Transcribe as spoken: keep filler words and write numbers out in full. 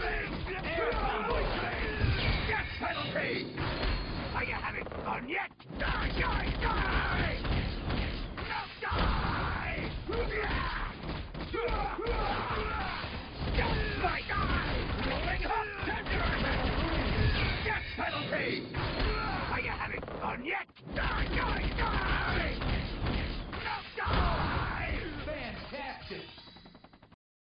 Death penalty! Are you having fun yet? Die, die, die! No, die! Just like I! Rolling up tender! Death penalty! Are you having fun yet? Die, die, die!